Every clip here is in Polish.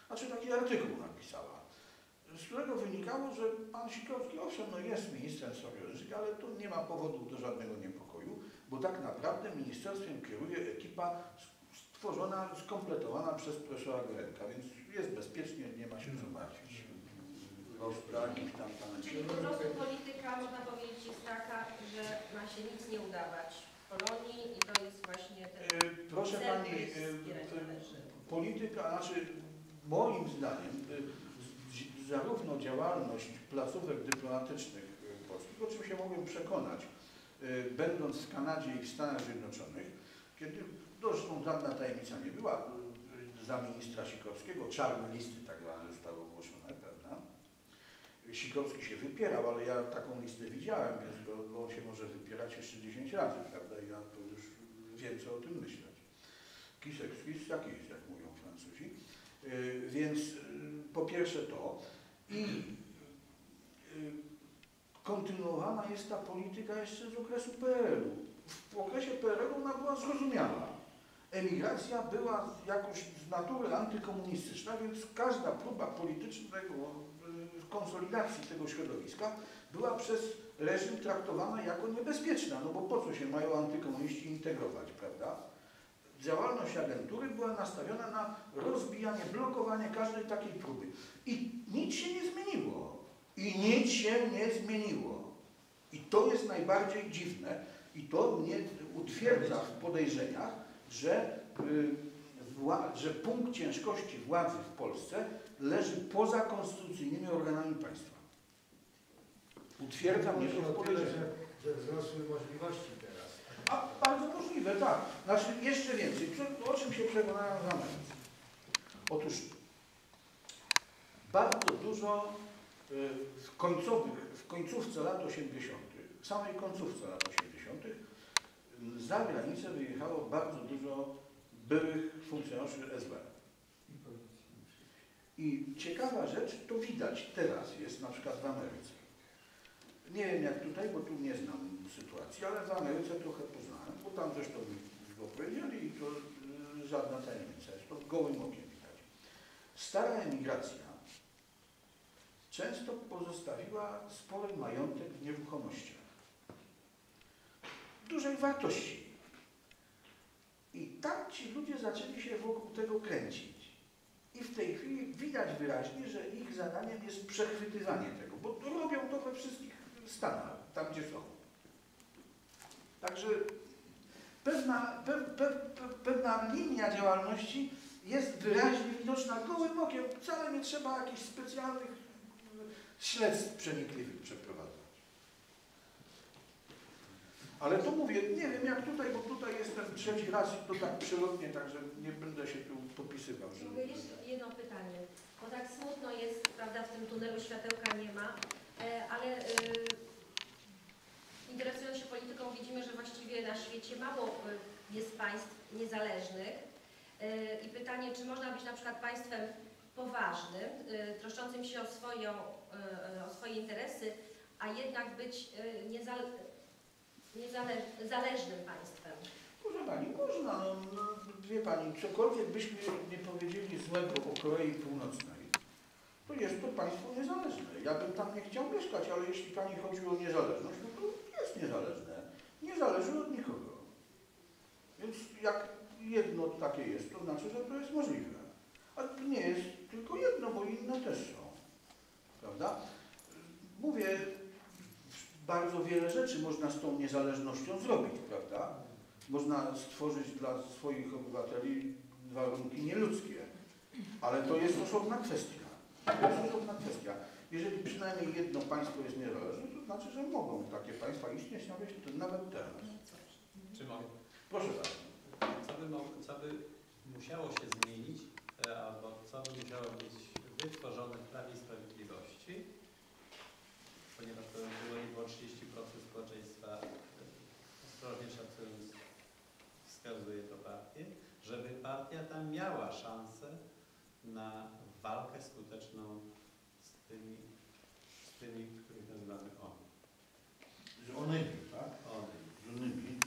znaczy taki artykuł napisała, z którego wynikało, że pan Sikorski, owszem, no jest ministrem spraw wewnętrznych, ale tu nie ma powodu do żadnego niepokoju, bo tak naprawdę ministerstwem kieruje ekipa stworzona, skompletowana przez profesora Gorenka, więc jest bezpiecznie, nie ma się co martwić. Czyli po prostu polityka, można powiedzieć, jest taka, że ma się nic nie udawać w Polonii i to jest właśnie ten proszę pani, polityka, znaczy moim zdaniem zarówno działalność placówek dyplomatycznych polskich, o czym się mogłem przekonać, będąc w Kanadzie i w Stanach Zjednoczonych, kiedy zresztą żadna tajemnica nie była, za ministra Sikorskiego, czarne listy tak zwane zostały ogłoszone, prawda? Sikorski się wypierał, ale ja taką listę widziałem, więc bo on się może wypierać jeszcze 10 razy, prawda? I ja to już wiem, co o tym myśleć. Kisek z taki jest, jak mówią Francuzi. Więc po pierwsze to i kontynuowana jest ta polityka jeszcze z okresu PRL-u. W okresie PRL-u ona była zrozumiała. Emigracja była jakoś z natury antykomunistyczna, więc każda próba politycznego konsolidacji tego środowiska była przez reżim traktowana jako niebezpieczna, no bo po co się mają antykomuniści integrować, prawda? Działalność agentury była nastawiona na rozbijanie, blokowanie każdej takiej próby. I nic się nie zmieniło. I nic się nie zmieniło. I to jest najbardziej dziwne i to mnie utwierdza w podejrzeniach, że punkt ciężkości władzy w Polsce leży poza konstytucyjnymi organami państwa. Utwierdza mnie to w podejrzeniach. Że wzrosły możliwości teraz. A bardzo możliwe, tak. Znaczy jeszcze więcej. O czym się przekonałem w Ameryce? Otóż bardzo dużo w końcówce lat 80., w samej końcówce lat 80. za granicę wyjechało bardzo dużo byłych funkcjonariuszy SB. I ciekawa rzecz, to widać teraz jest na przykład w Ameryce. Nie wiem jak tutaj, bo tu nie znam sytuacji, ale w Ameryce trochę poznałem, bo tam zresztą mi go powiedzieli i to żadna tajemnica jest, to gołym okiem widać. Stara emigracja często pozostawiła spory majątek w nieruchomościach dużej wartości. I tam ci ludzie zaczęli się wokół tego kręcić. I w tej chwili widać wyraźnie, że ich zadaniem jest przechwytywanie tego, bo robią to we wszystkich stanach, tam gdzie są. Także pewna linia działalności jest wyraźnie widoczna gołym okiem. Wcale nie trzeba jakichś specjalnych śledztw przenikliwych przeprowadzać. Ale to mówię, nie wiem jak tutaj, bo tutaj jestem trzeci raz i to tak przelotnie, także nie będę się tu popisywał. Mogę jeszcze jedno pytanie, bo tak smutno jest, prawda, w tym tunelu światełka nie ma, ale interesując się polityką widzimy, że właściwie na świecie mało jest państw niezależnych i pytanie, czy można być na przykład państwem poważnym, troszczącym się o swoje interesy, a jednak być zależnym państwem. Proszę pani, można. No, wie pani, cokolwiek byśmy nie powiedzieli złego o Korei Północnej, to jest to państwo niezależne. Ja bym tam nie chciał mieszkać, ale jeśli pani chodzi o niezależność, no to jest niezależne. Nie zależy od nikogo. Więc jak jedno takie jest, to znaczy, że to jest możliwe. Ale to nie jest tylko jedno, bo inne też są. Prawda? Mówię, bardzo wiele rzeczy można z tą niezależnością zrobić, prawda? Można stworzyć dla swoich obywateli warunki nieludzkie, ale to jest osobna kwestia. To jest osobna kwestia. Jeżeli przynajmniej jedno państwo jest niezależne, to znaczy, że mogą takie państwa istnieć nawet teraz. Czy mogę? Proszę bardzo. Co by musiało się zmienić, albo co by musiało być wytworzone w Prawie i Sprawiedliwości, ponieważ to było nie było 30% społeczeństwa, ostrożnie szacując, wskazuje to partię, żeby partia ta miała szansę na walkę skuteczną z tymi, których nazywamy oni. Z onymi, tak? Z onymi.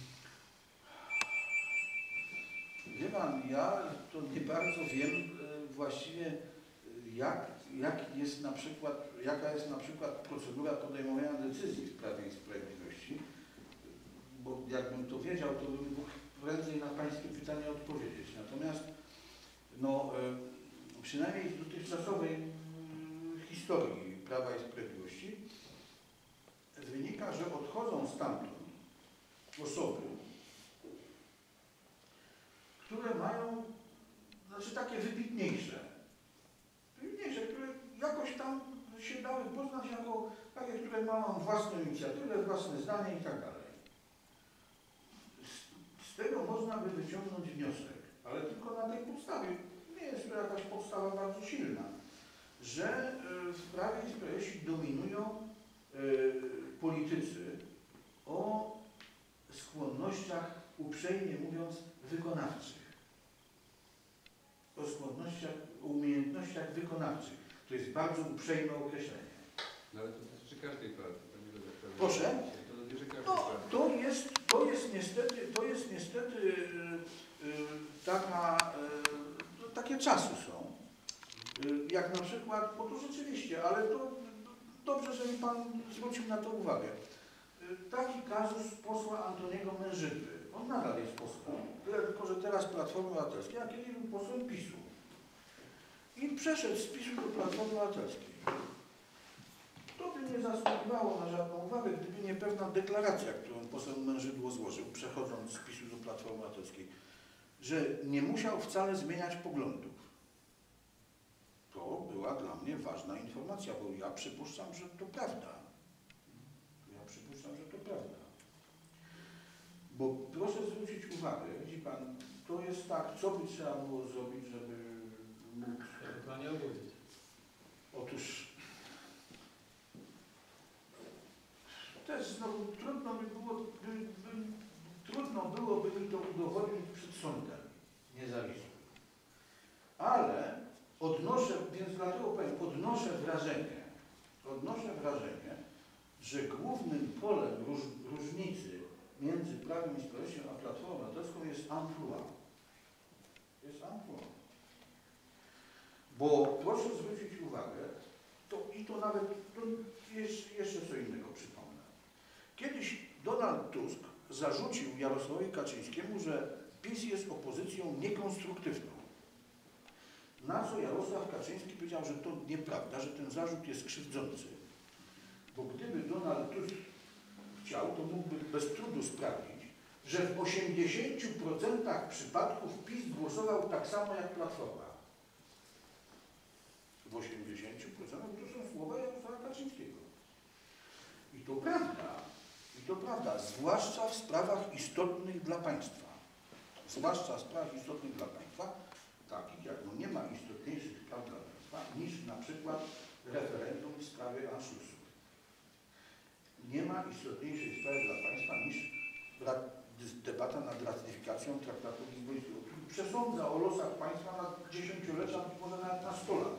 Wie pan, ja to nie bardzo wiem, właściwie jaka jest na przykład procedura podejmowania decyzji w Prawie i Sprawiedliwości, bo jakbym to wiedział, to bym mógł prędzej na Pańskie pytanie odpowiedzieć. Natomiast no, przynajmniej z dotychczasowej historii Prawa i Sprawiedliwości wynika, że odchodzą stamtąd osoby, które mają, znaczy takie wybitniejsze, które jakoś tam się dały poznać jako takie, które mają własną inicjatywę, własne zdanie i tak dalej. Z tego można by wyciągnąć wniosek, ale tylko na tej podstawie, nie jest to jakaś podstawa bardzo silna, że w Prawie i Sprawiedliwości dominują politycy o skłonnościach, uprzejmie mówiąc, wykonawczych. O skłonnościach, o umiejętnościach wykonawczych. To jest bardzo uprzejme określenie. No ale to dotyczy każdej partii, panie redaktorze. Proszę? To dotyczy każdej No, partii. to jest niestety takie czasy są. Jak na przykład, bo to rzeczywiście, ale to dobrze, że mi Pan zwrócił na to uwagę. Taki kazus posła Antoniego Mężywy. On nadal jest posłem, tylko że teraz Platformy Obywatelskiej, a kiedyś był posłem PiS-u. I przeszedł z PiS-u do Platformy Obywatelskiej. To by nie zasługiwało na żadną uwagę, gdyby nie pewna deklaracja, którą poseł Mężydło złożył, przechodząc z PiS-u do Platformy Obywatelskiej, że nie musiał wcale zmieniać poglądów. To była dla mnie ważna informacja, bo ja przypuszczam, że to prawda. Bo proszę zwrócić uwagę, widzi Pan, to jest tak, co by trzeba było zrobić, żeby mógł... Ewentualnie obudzić. Otóż też znowu trudno byłoby mi to udowodnić przed sądem niezawisłym. Ale więc dlatego powiem, odnoszę wrażenie, że głównym polem różnicy między Prawem i Sprawiedliwością a Platformą Obywatelską jest amplua. Bo proszę zwrócić uwagę, to nawet jeszcze co innego przypomnę. Kiedyś Donald Tusk zarzucił Jarosławowi Kaczyńskiemu, że PiS jest opozycją niekonstruktywną. Na co Jarosław Kaczyński powiedział, że to nieprawda, że ten zarzut jest krzywdzący. Bo gdyby Donald Tusk chciał, to mógłby bez trudu sprawdzić, że w 80% przypadków PiS głosował tak samo jak Platforma. W 80% to są słowa Jarosława Kaczyńskiego. I to prawda, zwłaszcza w sprawach istotnych dla państwa. Takich jak nie ma istotniejszych spraw dla państwa niż na przykład referendum w sprawie Anschlussu. Nie ma istotniejszej sprawy dla państwa niż debata nad ratyfikacją traktatu lizbońskiego, który przesądza o losach państwa na dziesięciolecia, być może nawet na 100 lat.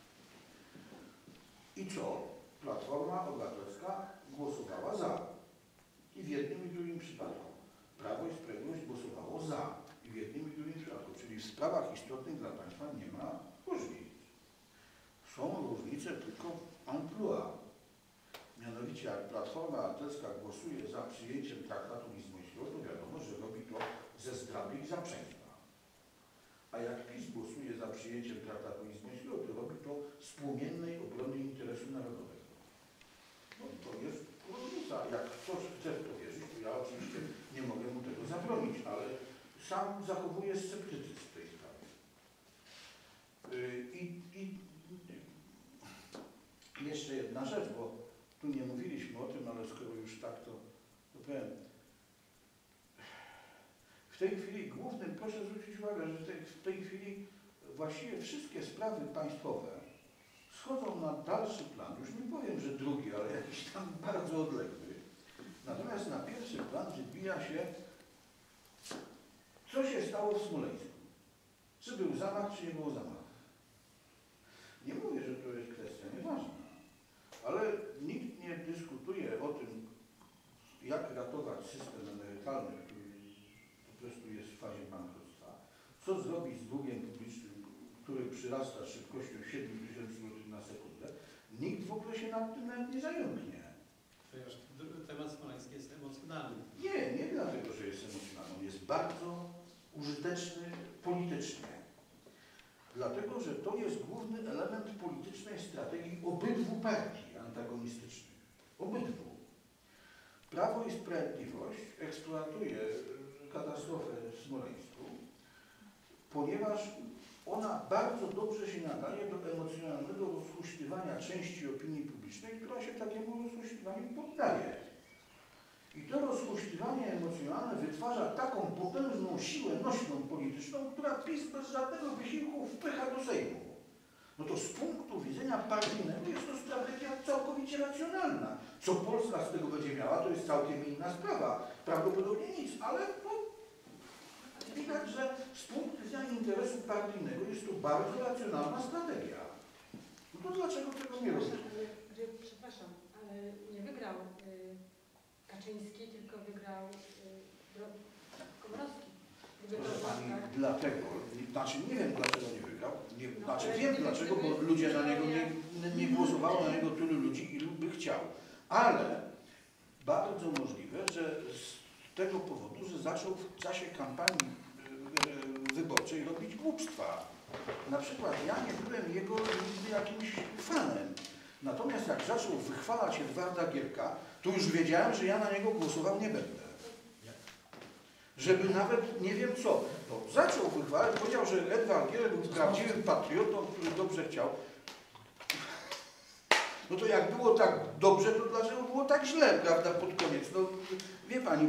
I co? Platforma Obywatelska głosowała za. I w jednym i drugim przypadku. Prawo i Sprawiedliwość głosowało za. I w jednym i drugim przypadku. Czyli w sprawach istotnych dla państwa nie ma różnic. Są różnice tylko w amplua. Mianowicie jak Platforma Obywatelska głosuje za przyjęciem traktatu lizbońskiego, to wiadomo, że robi to ze zdrady i zaprzęństwa. A jak PiS głosuje za przyjęciem traktatu lizbońskiego, to robi to z płomiennej obrony interesu narodowego. No to jest różnica. Jak ktoś chce w to wierzyć, to ja oczywiście nie mogę mu tego zabronić, ale sam zachowuję sceptycyzm w tej sprawie. Jeszcze jedna rzecz, bo tu nie mówiliśmy o tym, ale skoro już tak, to powiem. W tej chwili proszę zwrócić uwagę, że w tej chwili właściwie wszystkie sprawy państwowe schodzą na dalszy plan. Już nie powiem, że drugi, ale jakiś tam bardzo odległy. Natomiast na pierwszy plan wybija się, co się stało w Smoleńsku. Czy był zamach, czy nie było zamachu. Nie mówię, że to jest kwestia nieważna, ale nikt nie dyskutuje o tym, jak ratować system emerytalny, który po prostu jest w fazie bankructwa, co zrobić z długiem publicznym, który przyrasta z szybkością 7000 m/s, nikt w ogóle się nad tym nawet nie zająknie. Ponieważ temat smoleński jest emocjonalny. Nie dlatego, że jest emocjonalny, on jest bardzo użyteczny politycznie. Dlatego, że to jest główny element politycznej strategii obydwu partii antagonistycznych. Obydwu. Prawo i Sprawiedliwość eksploatuje katastrofę w Smoleńsku, ponieważ ona bardzo dobrze się nadaje do emocjonalnego rozhuśtywania części opinii publicznej, która się takiemu rozhuśtywaniu poddaje. I to rozhuśtywanie emocjonalne wytwarza taką potężną siłę nośną polityczną, która PiS bez żadnego wysiłku wpycha do Sejmu. No to z punktu widzenia partyjnego jest to strategia całkowicie racjonalna. Co Polska z tego będzie miała, to jest całkiem inna sprawa. Prawdopodobnie nic, ale no, widać, że z punktu widzenia interesu partyjnego jest to bardzo racjonalna strategia. No to dlaczego tego nie robić? Przepraszam, ale nie wygrał Kaczyński, tylko wygrał Komorowski. Proszę Pani, dlatego, znaczy nie wiem dlaczego nie wygrał, znaczy wiem dlaczego, bo ludzie na niego nie głosowało na niego tylu ludzi, ilu by chciał. Ale bardzo możliwe, że z tego powodu, że zaczął w czasie kampanii wyborczej robić głupstwa. Na przykład ja nie byłem jego nigdy jakimś fanem. Natomiast jak zaczął wychwalać Edwarda Gierka, to już wiedziałem, że ja na niego głosował nie będę. Żeby nawet nie wiem co. No, zaczął wychwalać, powiedział, że Edward Gierek był prawdziwym patriotą, który dobrze chciał. No to jak było tak dobrze, to dlaczego było tak źle, prawda, pod koniec? No wie Pani,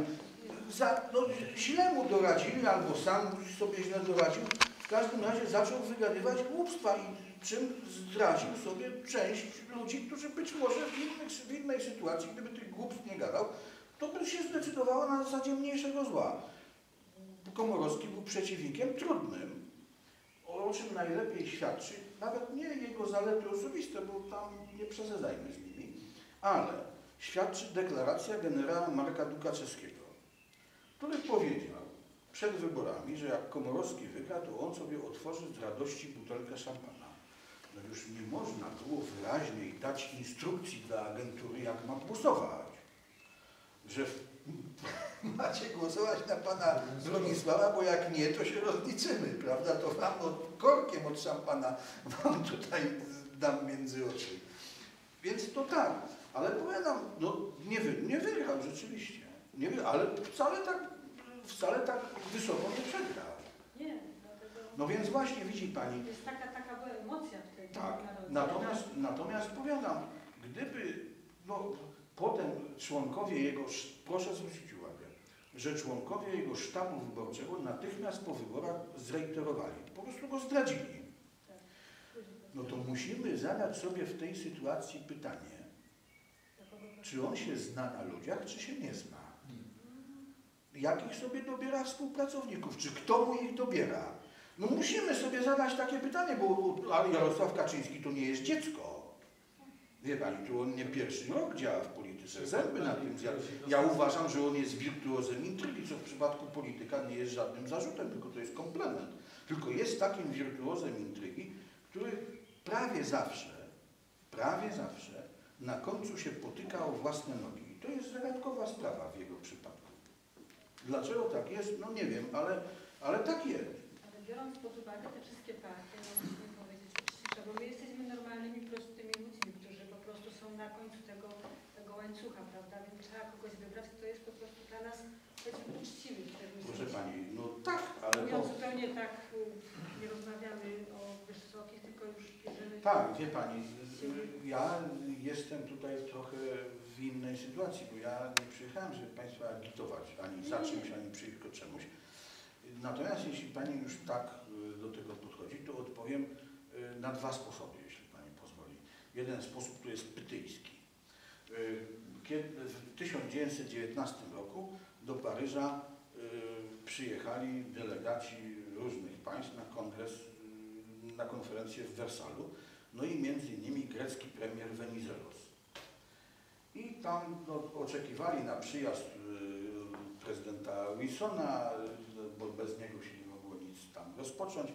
źle mu doradzili, albo sam sobie źle doradził. W każdym razie zaczął wygadywać głupstwa i czym zdradził sobie część ludzi, którzy być może w innej sytuacji, gdyby tych głupstw nie gadał, to by się zdecydowała na zasadzie mniejszego zła. Komorowski był przeciwnikiem trudnym, o czym najlepiej świadczy, nawet nie jego zalety osobiste, bo tam nie przesadzajmy z nimi, ale świadczy deklaracja generała Marka Dukaczewskiego, który powiedział przed wyborami, że jak Komorowski wygra, to on sobie otworzy z radości butelkę szampana. No już nie można było wyraźniej dać instrukcji dla agentury, jak ma głosować. Że macie głosować na pana Bronisława, bo jak nie, to się rozliczymy, prawda? To wam korkiem od szampana wam tutaj dam między oczy. Więc to tak, ale powiadam, no nie wygrał rzeczywiście, nie wygrał, ale wcale tak wysoko nie przegrał. Nie, dlatego... No więc właśnie widzi Pani. Jest taka była emocja wtedy. Tak, natomiast powiadam, gdyby, no potem członkowie jego, proszę zwrócić uwagę, że członkowie jego sztabu wyborczego natychmiast po wyborach zrejterowali, po prostu go zdradzili. No to musimy zadać sobie w tej sytuacji pytanie, czy on się zna na ludziach, czy się nie zna? Jakich sobie dobiera współpracowników? Czy kto mu ich dobiera? No musimy sobie zadać takie pytanie, bo Jarosław Kaczyński to nie jest dziecko. Wie Pani, tu on nie pierwszy rok działa w polityce, zęby na tym zjadł. Ja uważam, że on jest wirtuozem intrygi, co w przypadku polityka nie jest żadnym zarzutem, tylko to jest komplement. Tylko jest takim wirtuozem intrygi, który prawie zawsze na końcu się potyka o własne nogi. I to jest zagadkowa sprawa w jego przypadku. Dlaczego tak jest? No nie wiem, ale tak jest. Ale biorąc pod uwagę te wszystkie partie, no musimy powiedzieć uczciwie, bo my jesteśmy normalnymi, prostymi ludźmi, którzy po prostu są na końcu tego łańcucha, prawda? Więc trzeba kogoś wybrać, kto jest po prostu dla nas uczciwy. Proszę Pani, no tak, ale mówiąc to... zupełnie tak, nie rozmawiamy o wysokich, tylko już bierzemy... Tak, wie Pani, ja jestem tutaj trochę w innej sytuacji, bo ja nie przyjechałem, żeby Państwa agitować ani za czymś, ani przeciwko czemuś. Natomiast jeśli Pani już tak do tego podchodzi, to odpowiem na dwa sposoby, jeśli Pani pozwoli. Jeden sposób to jest pytyjski. Kiedy w 1919 roku do Paryża przyjechali delegaci różnych państw na konferencję w Wersalu, no i między innymi grecki premier Venizelos. I tam oczekiwali na przyjazd prezydenta Wilsona, bo bez niego się nie mogło nic tam rozpocząć. No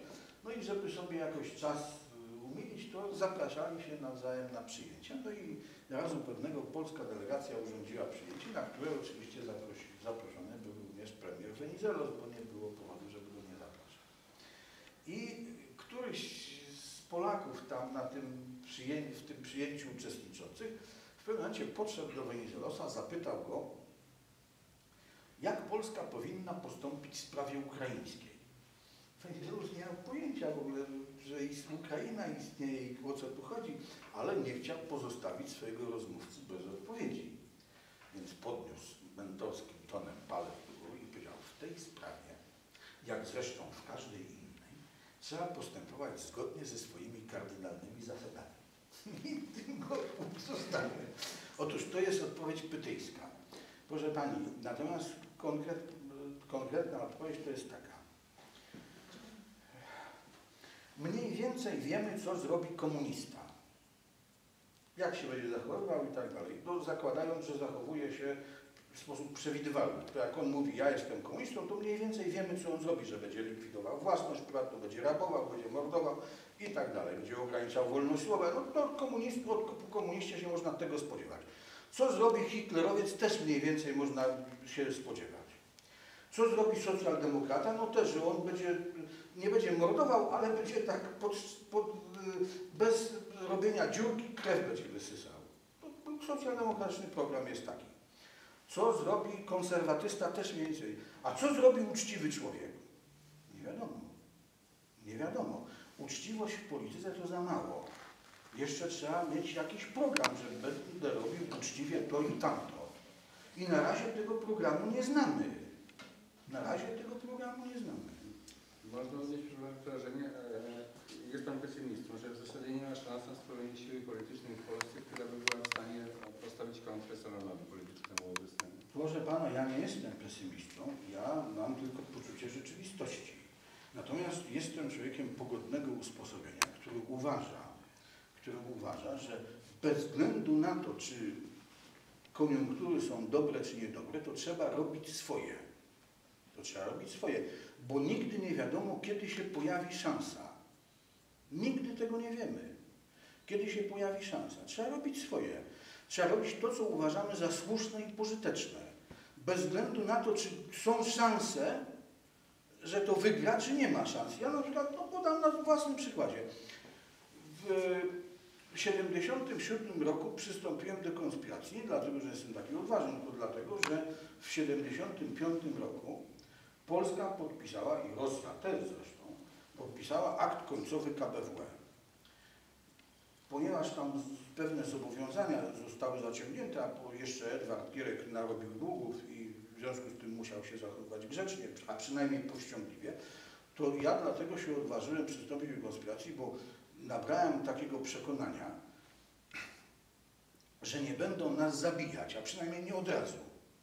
No i żeby sobie jakoś czas umilić, to zapraszali się nawzajem na przyjęcia. No i razu pewnego polska delegacja urządziła przyjęcie, na które oczywiście zaproszony był również premier Venizelos, bo nie było powodu, żeby go nie zapraszać. I któryś z Polaków tam w tym przyjęciu uczestniczących w pewnym momencie podszedł do Venizelosa, zapytał go, jak Polska powinna postąpić w sprawie ukraińskiej. Venizelos nie miał pojęcia w ogóle, że Ukraina istnieje i o co tu chodzi, ale nie chciał pozostawić swojego rozmówcy bez odpowiedzi. Więc podniósł mentorskim tonem palec do góry i powiedział, w tej sprawie, jak zresztą w każdej innej, trzeba postępować zgodnie ze swoimi kardynalnymi zasadami. I tym go zostawmy. Otóż to jest odpowiedź pytyjska. Proszę Pani, natomiast konkretna odpowiedź to jest taka. Mniej więcej wiemy, co zrobi komunista. Jak się będzie zachowywał i tak dalej. No, zakładając, że zachowuje się w sposób przewidywalny. To jak on mówi, ja jestem komunistą, to mniej więcej wiemy, co on zrobi, że będzie likwidował własność prywatną, będzie rabował, będzie mordował i tak dalej. Będzie ograniczał wolność słowa. No to po komuniście się można tego spodziewać. Co zrobi hitlerowiec, też mniej więcej można się spodziewać. Co zrobi socjaldemokrata? No też, że on nie będzie mordował, ale będzie tak bez robienia dziurki krew będzie wysysał. Socjaldemokratyczny program jest taki. Co zrobi konserwatysta? Też mniej więcej. A co zrobi uczciwy człowiek? Nie wiadomo. Nie wiadomo. Uczciwość w polityce to za mało. Jeszcze trzeba mieć jakiś program, że będę robił uczciwie to i tamto. I na razie tego programu nie znamy. Na razie tego programu nie znamy. Można odnieść wrażenie, jest Pan pesymistą, że w zasadzie nie ma szans na stworzenie siły politycznej w Polsce, która by była w stanie postawić kontrę salonowi politycznemu obecnemu. Proszę Pana, ja nie jestem pesymistą, ja mam tylko poczucie rzeczywistości. Natomiast jestem człowiekiem pogodnego usposobienia, który uważa, że bez względu na to, czy koniunktury są dobre, czy niedobre, to trzeba robić swoje. To trzeba robić swoje, bo nigdy nie wiadomo, kiedy się pojawi szansa. Nigdy tego nie wiemy. Kiedy się pojawi szansa. Trzeba robić swoje. Trzeba robić to, co uważamy za słuszne i pożyteczne. Bez względu na to, czy są szanse, że to wygra, czy nie ma szans. Ja na przykład podam na własnym przykładzie. W 1977 roku przystąpiłem do konspiracji, nie dlatego, że jestem taki odważny, tylko dlatego, że w 1975 roku Polska podpisała, i Rosja też zresztą, podpisała akt końcowy KBWE. Ponieważ tam pewne zobowiązania zostały zaciągnięte, a jeszcze Edward Gierek narobił długów i w związku z tym musiał się zachowywać grzecznie, a przynajmniej powściągliwie, to ja dlatego się odważyłem przystąpić do konspiracji, bo nabrałem takiego przekonania, że nie będą nas zabijać, a przynajmniej nie od razu.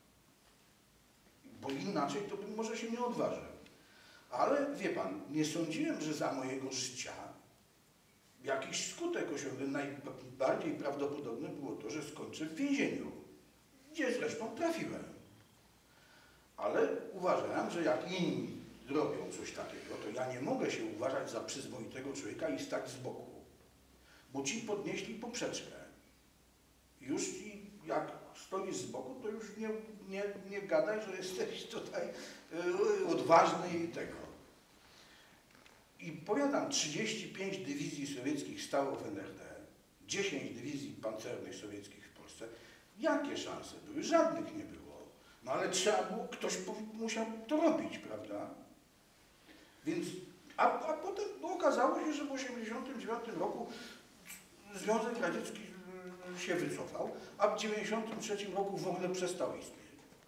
Bo inaczej to bym może się nie odważył. Ale wie Pan, nie sądziłem, że za mojego życia jakiś skutek osiągnę. Najbardziej prawdopodobne było to, że skończę w więzieniu, gdzie zresztą trafiłem. Ale uważałem, że jak inni zrobią coś takiego, to ja nie mogę się uważać za przyzwoitego człowieka i stać z boku. Bo ci podnieśli poprzeczkę. Już jak stoisz z boku, to już nie gadaj, że jesteś tutaj odważny i tego. I powiadam, 35 dywizji sowieckich stało w NRD, 10 dywizji pancernych sowieckich w Polsce. Jakie szanse były? Żadnych nie było. No ale trzeba było, ktoś musiał to robić, prawda? Więc, a potem okazało się, że w 1989 roku Związek Radziecki się wycofał, a w 1993 roku w ogóle przestał istnieć.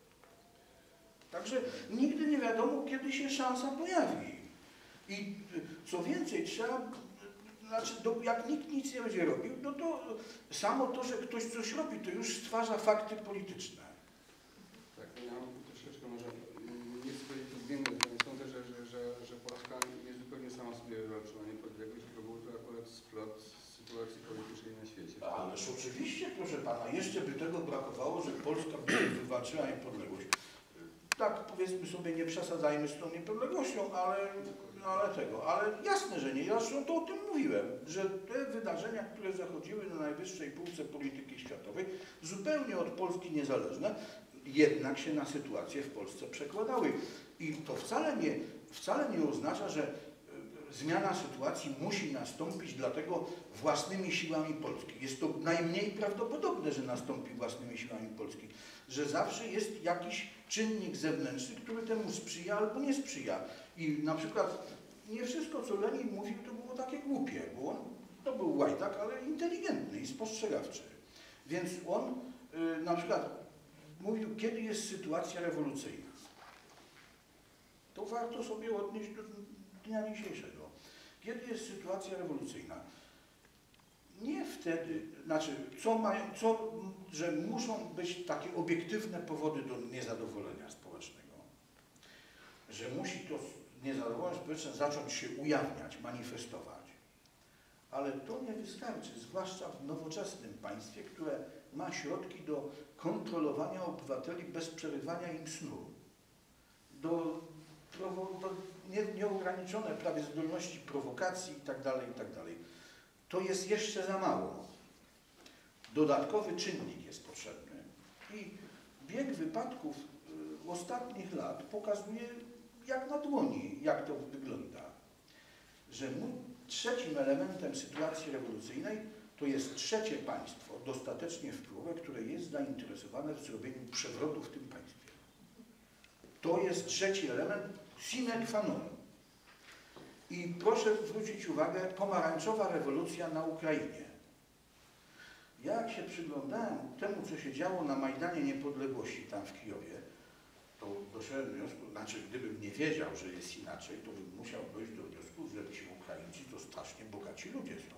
Także nigdy nie wiadomo, kiedy się szansa pojawi. I co więcej, trzeba, jak nikt nic nie będzie robił, no to samo to, że ktoś coś robi, to już stwarza fakty polityczne. Tak, ja mam troszeczkę może nie chcę powiedzieć odmienne, sądzę, że Polska nie zupełnie sama sobie wywalczyła niepodległość, tylko był to akurat splot sytuacji politycznej na świecie. Ależ oczywiście, proszę Pana, jeszcze by tego brakowało, że Polska by wywalczyła niepodległość. tak powiedzmy sobie, nie przesadzajmy z tą niepodległością, ale jasne, że nie. Ja zresztą to o tym mówiłem, że te wydarzenia, które zachodziły na najwyższej półce polityki światowej, zupełnie od Polski niezależne, jednak się na sytuację w Polsce przekładały. I to wcale nie oznacza, że zmiana sytuacji musi nastąpić dlatego własnymi siłami Polski. Jest to najmniej prawdopodobne, że nastąpi własnymi siłami Polski, że zawsze jest jakiś czynnik zewnętrzny, który temu sprzyja albo nie sprzyja. I na przykład nie wszystko, co Lenin mówił, to było takie głupie, bo on to był łajdak, ale inteligentny i spostrzegawczy. Więc on na przykład mówił, kiedy jest sytuacja rewolucyjna. To warto sobie odnieść do dnia dzisiejszego. Kiedy jest sytuacja rewolucyjna? Nie wtedy, znaczy, że muszą być takie obiektywne powody do niezadowolenia społecznego. Że musi to niezadowolenie społeczne zacząć się ujawniać, manifestować. Ale to nie wystarczy, zwłaszcza w nowoczesnym państwie, które ma środki do kontrolowania obywateli bez przerywania im snu. Do nieograniczone prawie zdolności prowokacji itd., itd. To jest jeszcze za mało. Dodatkowy czynnik jest potrzebny. I bieg wypadków ostatnich lat pokazuje jak na dłoni, jak to wygląda. Że trzecim elementem sytuacji rewolucyjnej to jest trzecie państwo, dostatecznie wpływowe, które jest zainteresowane w zrobieniu przewrotu w tym państwie. To jest trzeci element sine qua non. I proszę zwrócić uwagę, pomarańczowa rewolucja na Ukrainie. Jak się przyglądałem temu, co się działo na Majdanie Niepodległości tam w Kijowie, to doszedłem do wniosku, znaczy gdybym nie wiedział, że jest inaczej, to bym musiał dojść do wniosku, że ci Ukraińcy to strasznie bogaci ludzie są.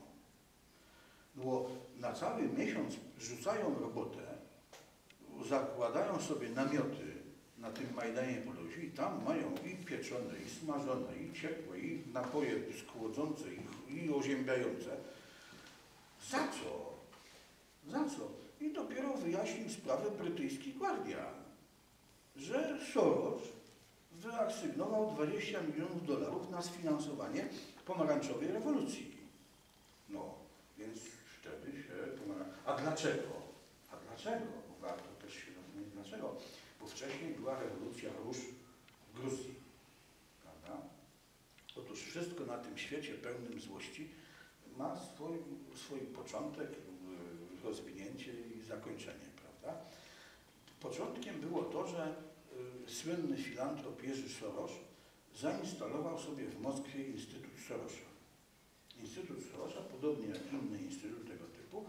Bo na cały miesiąc rzucają robotę, zakładają sobie namioty na tym Majdanie Niepodległości i tam mają i pieczone, i smażone, i ciepłe, i napoje schłodzące, i oziębiające. Za co? Za co? I dopiero wyjaśnił sprawę brytyjski Guardian, że Soros wyasygnował $20 milionów na sfinansowanie pomarańczowej rewolucji. No, więc wtedy się... A dlaczego? A dlaczego? Bo warto też się rozumieć dlaczego. Bo wcześniej była rewolucja róż w Gruzji, prawda? Otóż wszystko na tym świecie pełnym złości ma swój początek, rozwinięcie i zakończenie, prawda? Początkiem było to, że słynny filantrop Jerzy Soros zainstalował sobie w Moskwie Instytut Sorosa. Instytut Sorosa, podobnie jak inny instytut tego typu,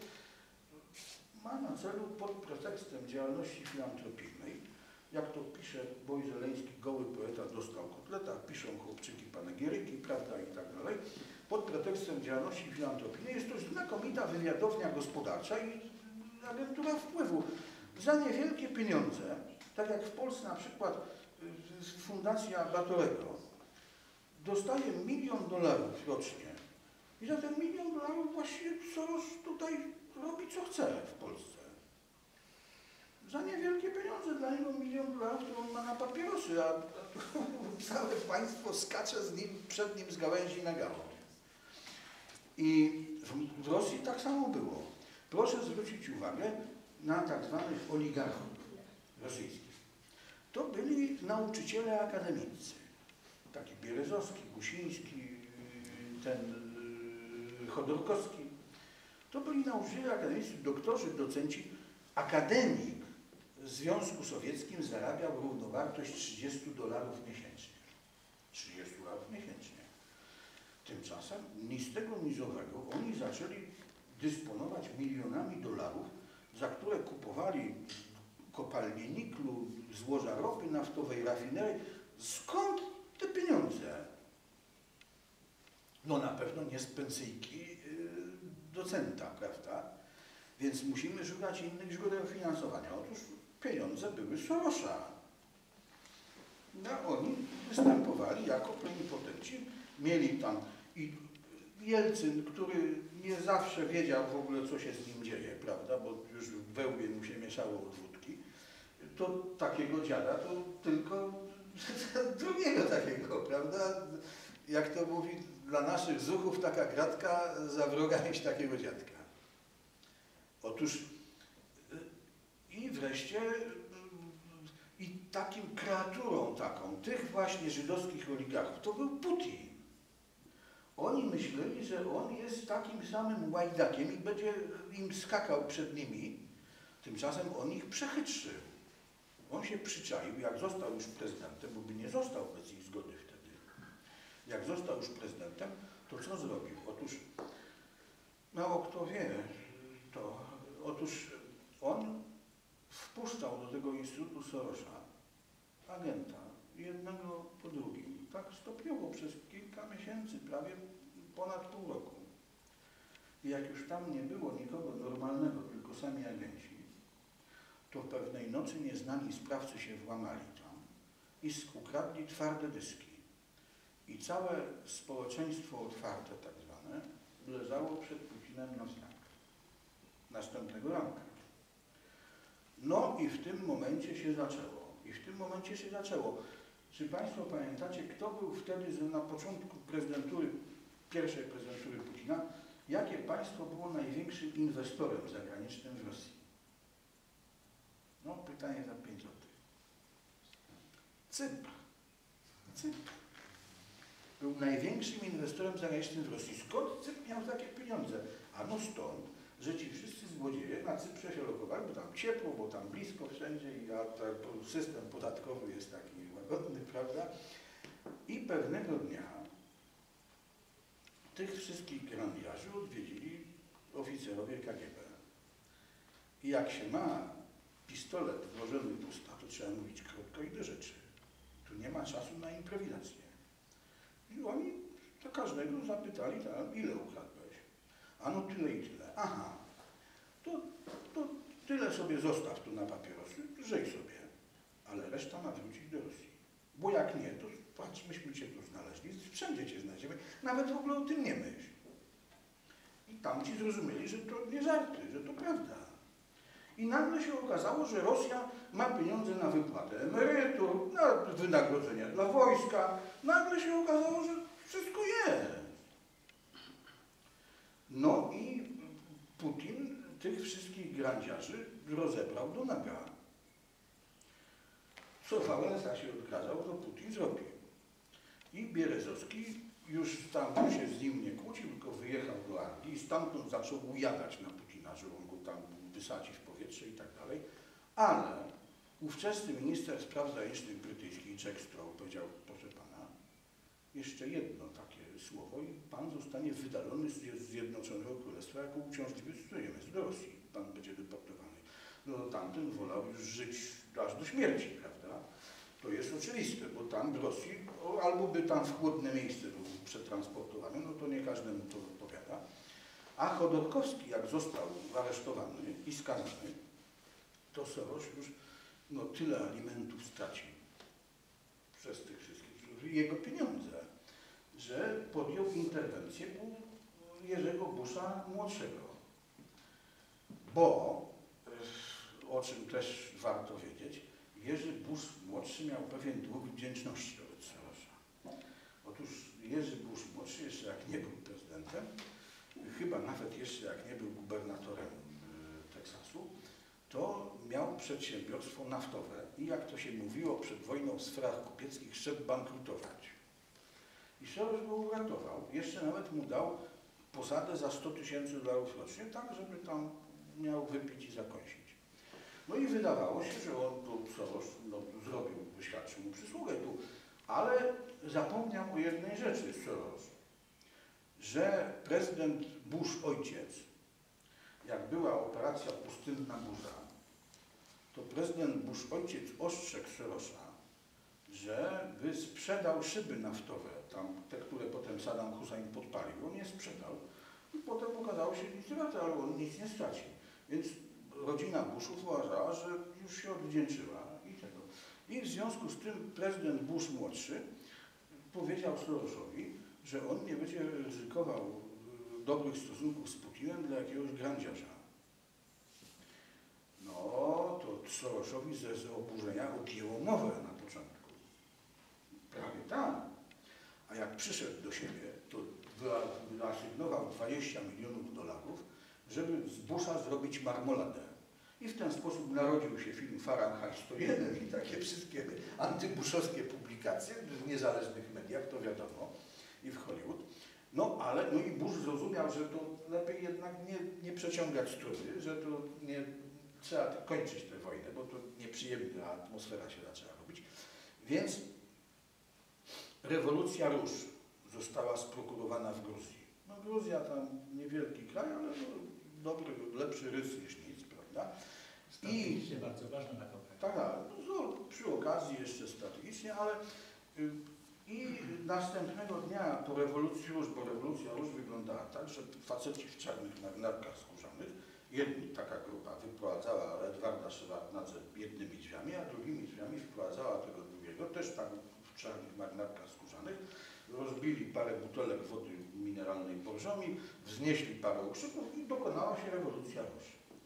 ma na celu pod pretekstem działalności filantropijnej, jak to pisze Boj Żeleński, goły poeta dostał kotleta, piszą chłopczyki panegieryki, prawda, i tak dalej. Pod pretekstem działalności filantropijnej jest to znakomita wywiadownia gospodarcza i agentura wpływu. Za niewielkie pieniądze, tak jak w Polsce na przykład Fundacja Batorego dostaje $1 milion rocznie i za ten $1 milion właściwie Soros tutaj robi co chce w Polsce. Za niewielkie pieniądze, dla niego $1 milion, który on ma na papierosy, a całe państwo skacze przed nim z gałęzi na gałąź. I w Rosji tak samo było. Proszę zwrócić uwagę na tak zwanych oligarchów rosyjskich. To byli nauczyciele akademiccy. Taki Bierezowski, Gusiński, ten Chodorkowski. To byli nauczyciele akademiccy, doktorzy, docenci. Akademik w Związku Sowieckim zarabiał równowartość $30 miesięcznie. $30 miesięcznie. Tymczasem ni z tego, ni z owego oni zaczęli dysponować milionami dolarów, za które kupowali kopalnie niklu, złoża ropy naftowej, rafinerii. Skąd te pieniądze? No na pewno nie z pensyjki docenta, prawda? Więc musimy szukać innych źródeł finansowania. Otóż pieniądze były Sorosa. No, oni występowali jako plenipotenci. Mieli tam i Jelcyn, który nie zawsze wiedział w ogóle, co się z nim dzieje, prawda, bo już we łbie mu się mieszało od wódki, to takiego dziada to tylko drugiego takiego, prawda? Jak to mówi, dla naszych zuchów taka gratka, za wroga mieć takiego dziadka. Otóż i wreszcie i takim kreaturą taką tych właśnie żydowskich oligarchów to był Putin. Oni myśleli, że on jest takim samym łajdakiem i będzie im skakał przed nimi. Tymczasem on ich przechytrzył. On się przyczaił, jak został już prezydentem, bo by nie został bez ich zgody wtedy. Jak został już prezydentem, to co zrobił? Otóż, mało kto wie, otóż on wpuszczał do tego Instytutu Sorosa agenta, jednego po drugim, tak stopniowo przez kilka miesięcy, prawie ponad pół roku. I jak już tam nie było nikogo normalnego, tylko sami agenci, to pewnej nocy nieznani sprawcy się włamali tam i ukradli twarde dyski. I całe społeczeństwo otwarte, tak zwane, leżało przed Putinem na wznak. Następnego ranka. No i w tym momencie się zaczęło. Czy Państwo pamiętacie, kto był wtedy na początku pierwszej prezydentury Putina, jakie państwo było największym inwestorem zagranicznym w Rosji? No, pytanie za 5 zł. Cypr. Był największym inwestorem zagranicznym w Rosji. Skąd Cypr miał takie pieniądze? Ano stąd, że ci wszyscy złodzieje na Cyprze się lokowali, bo tam ciepło, bo tam blisko wszędzie i system podatkowy jest taki łagodny, prawda? I pewnego dnia tych wszystkich grandiarzy odwiedzili oficerowie KGB. I jak się ma pistolet włożony w usta, to trzeba mówić krótko i do rzeczy. Tu nie ma czasu na improwizację. I oni to każdego zapytali, ile ukradłeś? A no tyle i tyle. Aha, to tyle sobie zostaw tu na papierosy, żyj sobie. Ale reszta ma wrócić do Rosji. Bo jak nie, to patrz, myśmy cię tu znaleźli, wszędzie cię znajdziemy, nawet w ogóle o tym nie myśl. I tamci zrozumieli, że to nie żarty, że to prawda. I nagle się okazało, że Rosja ma pieniądze na wypłatę emerytur, na wynagrodzenia dla wojska. Nagle się okazało, że wszystko jest. No i Putin tych wszystkich grandziarzy rozebrał do naga. Co Wałęsa się odkazał, to Putin zrobił. I Bierezowski już tam się z nim nie kłócił, tylko wyjechał do Anglii i stamtąd zaczął ujadać na Putina, że on go tam wysadzi w powietrze i tak dalej. Ale ówczesny minister spraw zagranicznych brytyjski Jack Straw powiedział, proszę pana, jeszcze jedno takie słowo i pan zostanie wydalony z Zjednoczonego Królestwa jako uciążliwy cudzoziemiec do Rosji. Pan będzie deportowany. No tamten wolał już żyć aż do śmierci, prawda? To jest oczywiste, bo tam w Rosji albo by tam w chłodne miejsce był przetransportowany, no to nie każdemu to odpowiada. A Chodorkowski, jak został aresztowany i skazany, to Soros już tyle alimentów stracił przez tych wszystkich, jego pieniądze, że podjął interwencję u Jerzego Busha młodszego. Bo, o czym też warto wiedzieć, Jerzy Bush młodszy miał pewien dług wdzięczności wobec Sorosa. Otóż Jerzy Bush młodszy, jeszcze jak nie był prezydentem, chyba nawet jeszcze jak nie był gubernatorem Teksasu, to miał przedsiębiorstwo naftowe i jak to się mówiło przed wojną w sferach kupieckich, szedł bankrutować. I Soros go uratował. Jeszcze nawet mu dał posadę za $100 000 rocznie, tak żeby tam miał wypić i zakąsić. No i wydawało się, że on tu Soros zrobił, wyświadczył mu przysługę tu, ale zapomniał o jednej rzeczy Soros, że prezydent Bush ojciec, jak była operacja Pustynna Burza, to prezydent Bush ojciec ostrzegł Sorosa, żeby sprzedał szyby naftowe, tam te, które potem Saddam Hussein podpalił. On je sprzedał i potem okazało się nic nie warte, ale on nic nie stracił. Więc rodzina Bushów uważała, że już się odwdzięczyła i tego. I w związku z tym prezydent Bush młodszy powiedział Sorosowi, że on nie będzie ryzykował dobrych stosunków z Putinem dla jakiegoś grandziarza. No to Soroszowi z oburzenia odjęło mowę na początku. Prawie tak. A jak przyszedł do siebie, to wyasygnował $20 milionów, żeby z Busha zrobić marmoladę. I w ten sposób narodził się film Fahrenheit 101 i takie wszystkie antybuszowskie publikacje w niezależnych mediach, to wiadomo, i w Hollywood. No i Bush zrozumiał, że to lepiej jednak nie przeciągać struny, że to nie trzeba kończyć tę wojnę, bo to nieprzyjemna atmosfera się zaczęła robić. Więc rewolucja róż została sprokurowana w Gruzji. No Gruzja tam niewielki kraj, ale dobry, lepszy rys niż nic, prawda? Strategicznie bardzo ważna taka kraj. Tak, no, przy okazji jeszcze strategicznie, ale i następnego dnia po rewolucji róż, bo rewolucja róż wyglądała tak, że faceci w czarnych marynarkach skórzanych, taka grupa wyprowadzała Edwarda Szewardnadze jednymi drzwiami, a drugimi drzwiami wprowadzała tego drugiego, też tak w czarnych marynarkach skórzanych, rozbili parę butelek wody mineralnej Borżomi, wznieśli parę okrzyków i dokonała się rewolucja róż.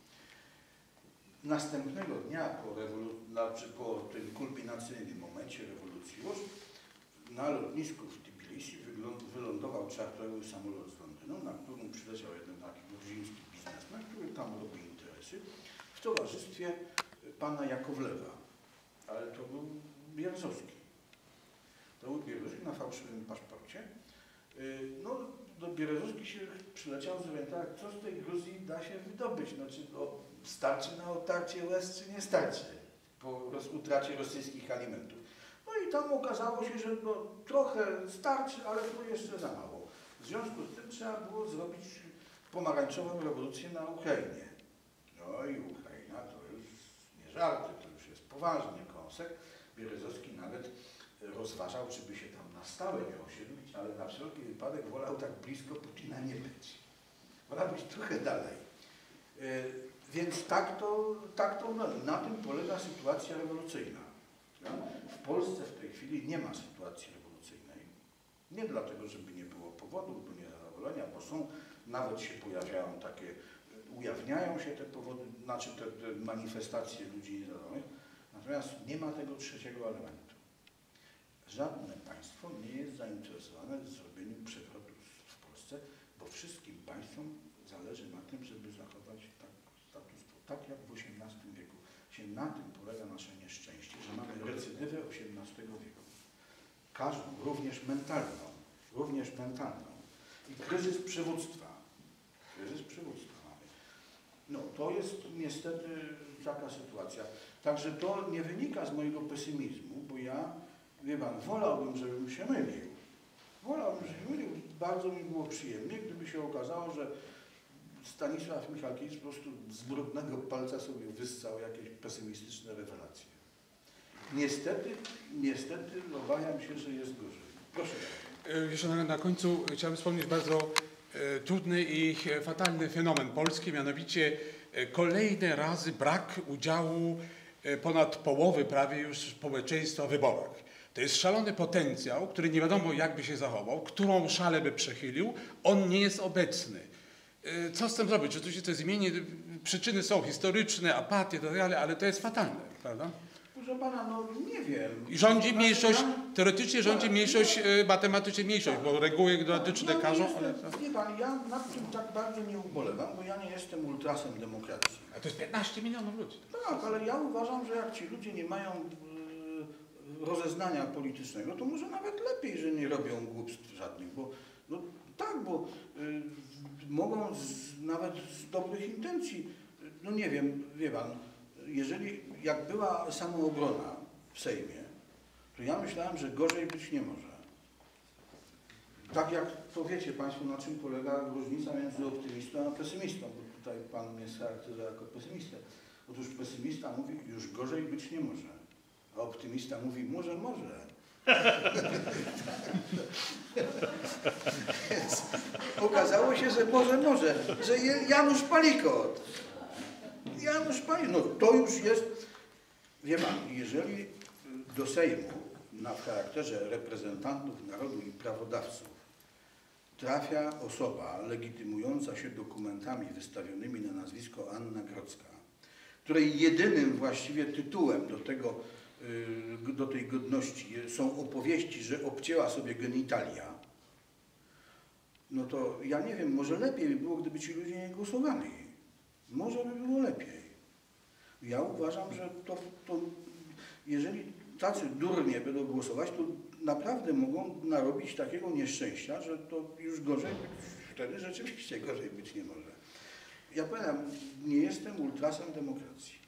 Następnego dnia po tym kulminacyjnym momencie rewolucji róż na lotnisku w Tbilisi wylądował czarterowy samolot z Londynu, na którym przyleciał jeden taki gruziński biznesmen, który tam robi interesy, w towarzystwie pana Jakowlewa, ale to był Bierzowski. To był Bierzowski na fałszywym paszporcie. No, do Bierzowski się przyleciał zorientować, co z tej Gruzji da się wydobyć. Znaczy, starczy na otarcie łez, czy nie starczy po utracie rosyjskich alimentów. No i tam okazało się, że trochę starczy, ale to jeszcze za mało. W związku z tym trzeba było zrobić pomarańczową rewolucję na Ukrainie. No i Ukraina to już nie żarty, to już jest poważny kąsek. Bierzowski nawet rozważał, czy by się tam na stałe nie osiedlić, ale na wszelki wypadek wolał tak blisko Putina nie być. Wolał być trochę dalej. Więc na tym polega sytuacja rewolucyjna. W Polsce w tej chwili nie ma sytuacji rewolucyjnej. Nie dlatego, żeby nie było powodów do niezadowolenia, bo są, nawet się pojawiają takie, ujawniają się te powody, znaczy te manifestacje ludzi niezadowolonych, natomiast nie ma tego trzeciego elementu. Żadne państwo nie jest zainteresowane w zrobieniu przewrotu w Polsce, bo wszystkim państwom zależy na tym, żeby zachować status quo, tak jak w XVIII wieku. Na tym polega nasze nieszczęście, że mamy recydywę XVIII wieku. Każdą, również mentalną. I kryzys przywództwa. Mamy. No, to jest niestety taka sytuacja. Także to nie wynika z mojego pesymizmu, bo ja, wie pan, wolałbym, żebym się mylił. Bardzo mi było przyjemnie, gdyby się okazało, że Stanisław Michalkiewicz po prostu z brudnego palca sobie wyssał jakieś pesymistyczne rewelacje. Niestety obawiam się, że jest gorzej. Proszę. Jeszcze na końcu chciałbym wspomnieć bardzo trudny i fatalny fenomen polski, mianowicie kolejne razy brak udziału ponad połowy prawie już społeczeństwa w wyborach. To jest szalony potencjał, który nie wiadomo jak by się zachował, którą szalę by przechylił, on nie jest obecny. Co z tym zrobić? Oczywiście to zmieni, przyczyny są historyczne, apatie, ale to jest fatalne, prawda? Proszę pana, no nie wiem. I rządzi mniejszość, teoretycznie rządzi mniejszość, matematycznie mniejszość, bo reguły gradyczne każą, ale... Wie pan, ja nad tym tak bardzo nie ubolewam, bo ja nie jestem ultrasem demokracji. A to jest 15 milionów ludzi. Tak, ale ja uważam, że jak ci ludzie nie mają rozeznania politycznego, to może nawet lepiej, że nie robią głupstw żadnych, bo no, tak, bo mogą nawet z dobrych intencji, no nie wiem, wie pan, jak była samoobrona w Sejmie, to ja myślałem, że gorzej być nie może. Tak jak to wiecie państwo, na czym polega różnica między optymistą a pesymistą, bo tutaj pan mnie charakteryzuje jako pesymistę. Otóż pesymista mówi, już gorzej być nie może, a optymista mówi, może. Więc okazało się, że może, że Janusz Palikot, no to już jest, wie pan, jeżeli do Sejmu w charakterze reprezentantów narodu i prawodawców trafia osoba legitymująca się dokumentami wystawionymi na nazwisko Anna Grodzka, której jedynym właściwie tytułem do tej godności są opowieści, że obcięła sobie genitalia, no to ja nie wiem, może lepiej by było, gdyby ci ludzie nie głosowali. Może by było lepiej. Ja uważam, że to jeżeli tacy durnie będą głosować, to naprawdę mogą narobić takiego nieszczęścia, że to już gorzej być, wtedy rzeczywiście gorzej być nie może. Ja powiem, nie jestem ultrasem demokracji.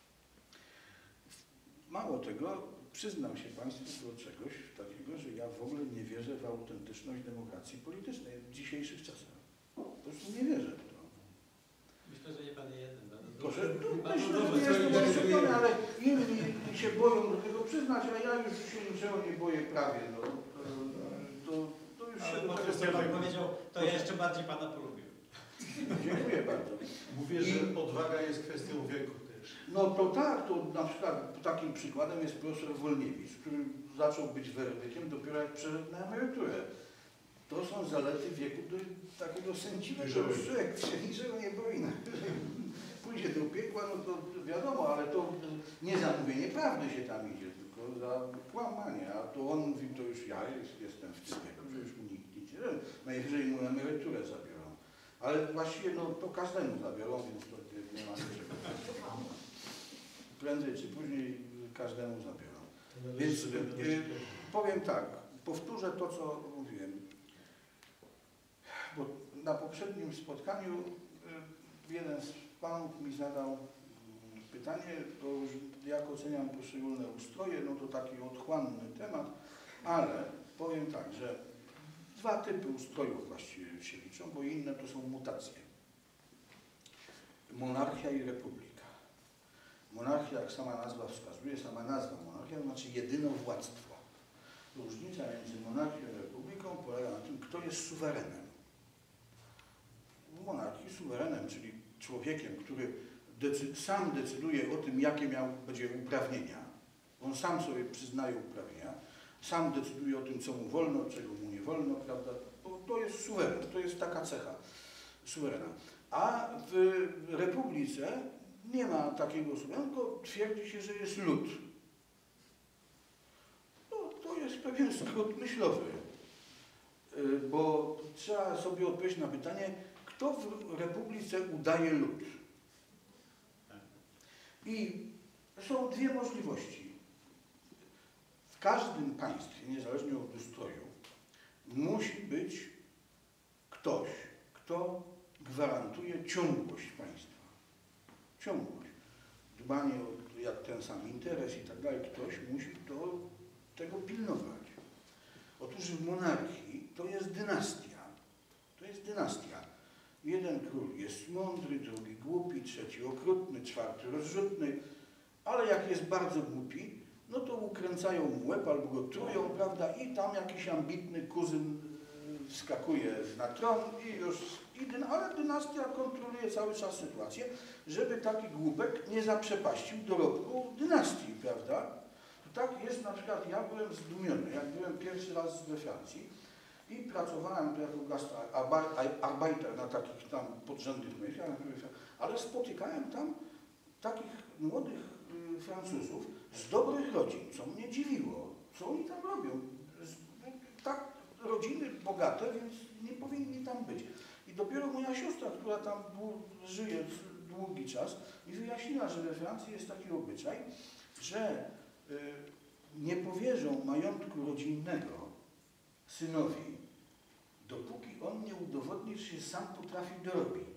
Mało tego, przyznam się Państwu do czegoś takiego, że ja w ogóle nie wierzę w autentyczność demokracji politycznej w dzisiejszych czasach. Po prostu nie wierzę w to. Myślę, że nie Pan jeden. Proszę, myślę, że nie jestem przekonany, ale inni się boją do tego przyznać, a ja już się niczego nie boję prawie. No, to już Ale się do po tego tym, co Pan powiedział, to ja jeszcze bardziej Pana polubię. Dziękuję bardzo. Mówię, że odwaga jest kwestią wieku też. No to tak, to na przykład takim przykładem jest profesor Wolniewicz, który zaczął być werdykiem dopiero jak przeszedł na emeryturę. To są zalety wieku do takiego sędziwego, że już człowiek się niczego nie boi. Pójdzie do piekła, no to wiadomo, ale to nie za mówienie prawdy się tam idzie, tylko za kłamanie. A to on mówi, to już ja jestem w tym wieku, że już nikt nic nie robi. Najwyżej mu emeryturę zabiorą. Ale właściwie no, to każdemu zabiorą, więc to nie ma niczego. Prędzej czy później każdemu zabiorą. Więc powiem tak, powtórzę to, co mówiłem. Bo na poprzednim spotkaniu jeden z panów mi zadał pytanie, to już jak oceniam poszczególne ustroje, no to taki otchłanny temat, ale powiem tak, że dwa typy ustrojów właściwie się liczą, bo inne to są mutacje. Monarchia i republika. Monarchia, jak sama nazwa wskazuje, sama nazwa monarchia, to znaczy jedynowładztwo. Różnica między monarchią a republiką polega na tym, kto jest suwerenem. W monarchii suwerenem, czyli człowiekiem, który sam decyduje o tym, jakie będzie uprawnienia. On sam sobie przyznaje uprawnienia, sam decyduje o tym, co mu wolno, czego mu nie wolno, prawda? Bo to jest suweren, to jest taka cecha suwerena. A w republice nie ma takiego suwerena, tylko twierdzi się, że jest lud. No, to jest pewien skrót myślowy, bo trzeba sobie odpowiedzieć na pytanie, kto w republice udaje lud. I są dwie możliwości. W każdym państwie, niezależnie od ustroju, musi być ktoś, kto gwarantuje ciągłość państwa. Ciągłość. Dbanie o jak ten sam interes i tak dalej. Ktoś musi tego pilnować. Otóż w monarchii to jest dynastia. To jest dynastia. Jeden król jest mądry, drugi głupi, trzeci okrutny, czwarty rozrzutny, ale jak jest bardzo głupi, no to ukręcają mu łeb albo go trują, prawda, i tam jakiś ambitny kuzyn wskakuje na tron i już, ale dynastia kontroluje cały czas sytuację, żeby taki głupek nie zaprzepaścił dorobku dynastii, prawda. To tak jest, na przykład ja byłem zdumiony, jak byłem pierwszy raz we Francji i pracowałem jako gastarbeiter na takich tam podrzędnych myślach, ale spotykałem tam takich młodych Francuzów z dobrych rodzin, co mnie dziwiło, co oni tam robią. Tak, rodziny bogate, więc nie powinni tam być. I dopiero moja siostra, która tam żyje długi czas, mi wyjaśniła, że we Francji jest taki obyczaj, że nie powierzą majątku rodzinnego synowi, dopóki on nie udowodni, że się sam potrafi dorobić.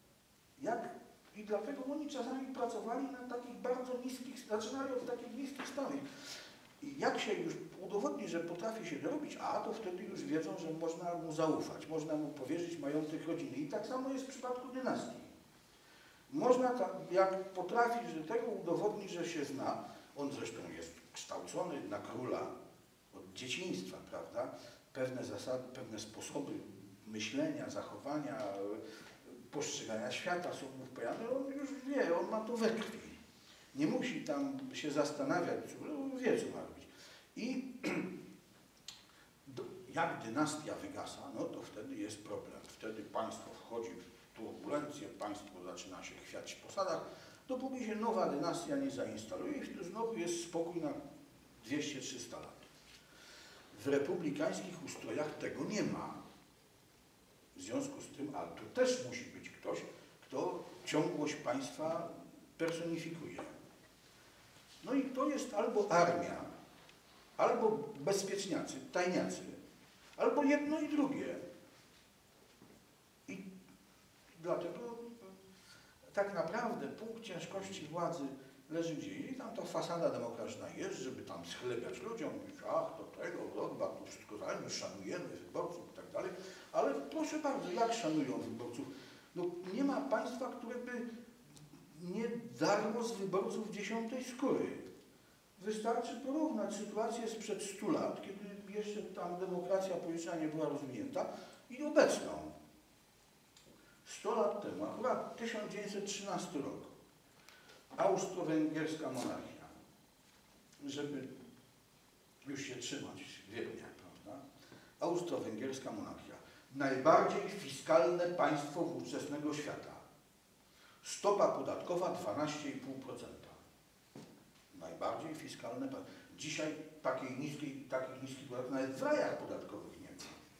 I dlatego oni czasami pracowali na takich bardzo niskich, zaczynali od takich niskich stawek. I jak się już udowodni, że potrafi się dorobić, to wtedy już wiedzą, że można mu zaufać, można mu powierzyć majątek rodziny. I tak samo jest w przypadku dynastii. Można, jak potrafi, że tego udowodni, że się zna, on zresztą jest kształcony na króla od dzieciństwa, prawda? Pewne zasady, pewne sposoby myślenia, zachowania, postrzegania świata są mu wpajane, on już wie, on ma to we krwi. Nie musi tam się zastanawiać, wie, co ma robić. I jak dynastia wygasa, no to wtedy jest problem. Wtedy państwo wchodzi w turbulencję, państwo zaczyna się chwiać w posadach, dopóki się nowa dynastia nie zainstaluje i znowu jest spokój na 200-300 lat. W republikańskich ustrojach tego nie ma. W związku z tym, a tu też musi być ktoś, kto ciągłość państwa personifikuje. No i to jest albo armia, albo bezpieczniacy, tajniacy, albo jedno i drugie. I dlatego tak naprawdę punkt ciężkości władzy leży gdzieś. I tam ta fasada demokratyczna jest, żeby tam schlebiać ludziom, mówić, ach, do tego, dobra, to wszystko dajmy, szanujemy wyborców i tak dalej. Ale proszę bardzo, jak szanują wyborców? No nie ma państwa, które by nie darło z wyborców 10 skóry. Wystarczy porównać sytuację sprzed 100 lat, kiedy jeszcze tam demokracja polityczna nie była rozwinięta, i obecną. 100 lat temu, akurat 1913 rok, austro-węgierska monarchia, żeby już się trzymać wiernie, prawda? Austro-węgierska monarchia, najbardziej fiskalne państwo ówczesnego świata. Stopa podatkowa 12,5%. Najbardziej fiskalne państwo. Dzisiaj takich niskich podatków nawet w rajach podatkowych nie ma.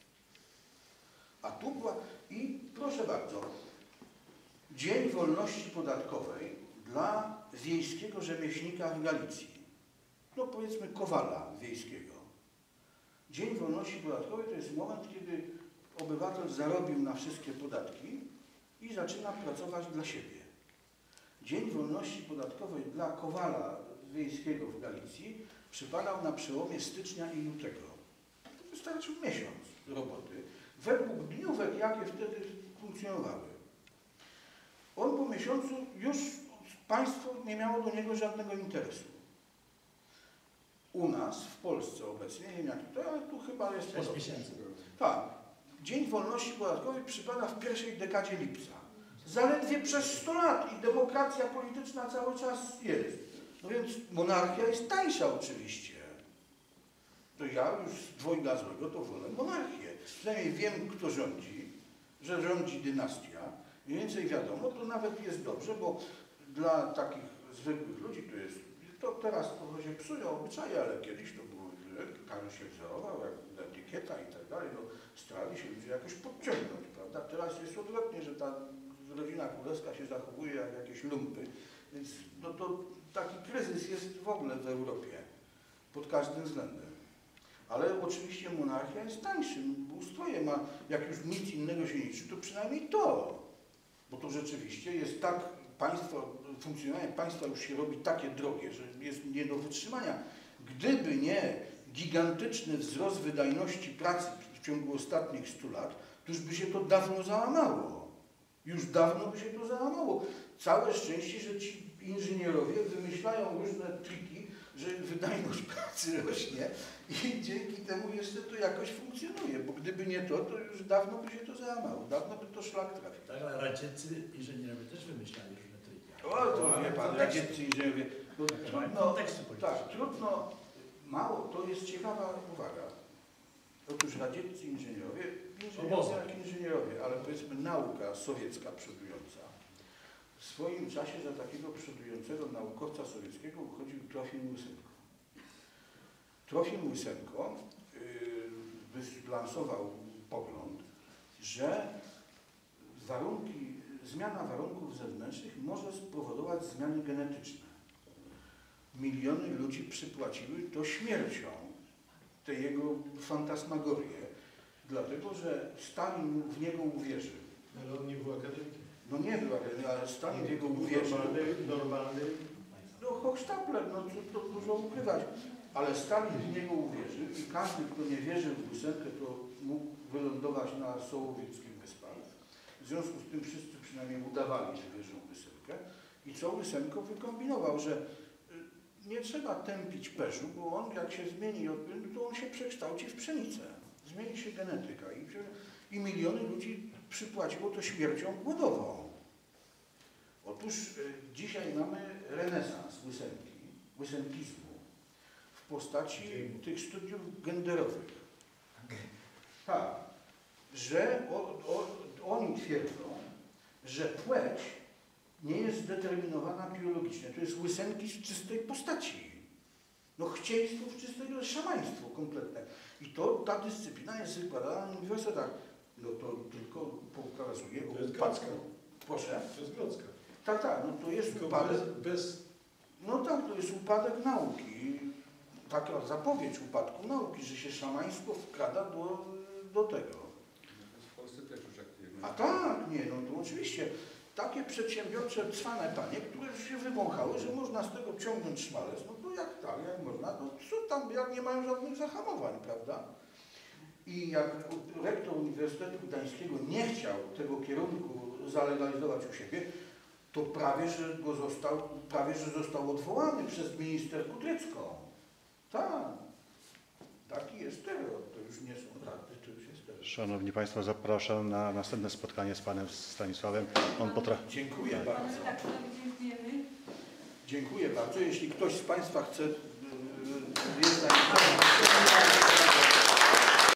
A tu była, i proszę bardzo, Dzień Wolności Podatkowej dla wiejskiego rzemieślnika w Galicji. No powiedzmy kowala wiejskiego. Dzień Wolności Podatkowej to jest moment, kiedy obywatel zarobił na wszystkie podatki i zaczyna pracować dla siebie. Dzień Wolności Podatkowej dla kowala wiejskiego w Galicji przypadał na przełomie stycznia i lutego. To wystarczył miesiąc roboty, według dniówek, jakie wtedy funkcjonowały. On po miesiącu już państwo nie miało do niego żadnego interesu. U nas, w Polsce obecnie, nie wiem jak to, ale tu chyba jest 6 miesięcy. Tak. Dzień Wolności Podatkowej przypada w pierwszej dekadzie lipca. Zaledwie przez 100 lat i demokracja polityczna cały czas jest. No więc monarchia jest tańsza oczywiście. To ja już z dwojga złego to wolę monarchię. Przynajmniej wiem, kto rządzi, że rządzi dynastia. Mniej więcej wiadomo, to nawet jest dobrze, bo dla takich zwykłych ludzi to jest, to teraz trochę się psują obyczaje, ale kiedyś to było, każdy się wzorował, jak etykieta i tak dalej, no starali się ludzie jakoś podciągnąć, prawda? Teraz jest odwrotnie, że ta rodzina królewska się zachowuje jak jakieś lumpy, więc no to taki kryzys jest w ogóle w Europie, pod każdym względem. Ale oczywiście monarchia jest tańszym ustrojem, a jak już nic innego się nie liczy, to przynajmniej to. Bo to rzeczywiście jest tak, funkcjonowanie państwa już się robi takie drogie, że jest nie do wytrzymania. Gdyby nie gigantyczny wzrost wydajności pracy w ciągu ostatnich 100 lat, to już by się to dawno załamało. Już dawno by się to załamało. Całe szczęście, że ci inżynierowie wymyślają różne triki, że wydajność pracy rośnie i dzięki temu jeszcze to jakoś funkcjonuje, bo gdyby nie to, to już dawno by się to załamało, dawno by to szlak trafił. Tak, ale radzieccy inżynierowie też wymyślali różne triki. O, to wie pan, radzieccy inżynierowie. No, trudno, tak, trudno, mało, to jest ciekawa uwaga. Otóż radzieccy inżynierowie jak inżynierowie, ale powiedzmy nauka sowiecka przodująca. W swoim czasie za takiego przodującego naukowca sowieckiego uchodził Trofim Łysenko. Trofim Łysenko wylansował pogląd, że zmiana warunków zewnętrznych może spowodować zmiany genetyczne. Miliony ludzi przypłaciły to śmiercią, te jego fantasmagorie, dlatego że Stalin w niego uwierzył. Ale on nie był akademikiem. No nie był akademikiem, ale Stalin w niego uwierzył. Normalny. No Hochstapler, no to dużo ukrywać. Ale Stalin w niego uwierzył i każdy, kto nie wierzył w Łysenkę, to mógł wylądować na Sołowieckich Wyspach. W związku z tym wszyscy przynajmniej udawali, że wierzą w Łysenkę. I co Łysenko wykombinował, że nie trzeba tępić peszu, bo on jak się zmieni, to on się przekształci w pszenicę. Zmieni się genetyka i miliony ludzi przypłaciło to śmiercią głodową. Otóż dzisiaj mamy renesans łysenkizmu w postaci tych studiów genderowych. Tak, że oni twierdzą, że płeć nie jest zdeterminowana biologicznie. To jest łysenki z czystej postaci. No chcieństwo w czystej, to jest szamaństwo kompletne. I to, ta dyscyplina jest wykładana na uniwersytetach. No to tylko pokazuje To jest upadku. grodzka. Proszę? To jest grodzka. Tak, tak, no to jest Tylko upadek. bez No tak, to jest upadek nauki. Taka zapowiedź upadku nauki, że się szamaństwo wkrada do tego. W Polsce też już aktywnie. A tak, nie, no to oczywiście. Takie przedsiębiorcze, cwane panie, które się wywąchały, że można z tego ciągnąć szmalec, no to jak tak, jak można, to co tam, jak nie mają żadnych zahamowań, prawda? I jak rektor Uniwersytetu Gdańskiego nie chciał tego kierunku zalegalizować u siebie, to prawie że został odwołany przez minister Kudrycką. Tak. Taki jest terror, to już nie są żarty, to już jest terror. Szanowni Państwo, zapraszam na następne spotkanie z Panem Stanisławem. On potrafi... Dziękuję Panu bardzo. redaktorowi dziękujemy. Dziękuję bardzo. Jeśli ktoś z Państwa chce jest zainteresowany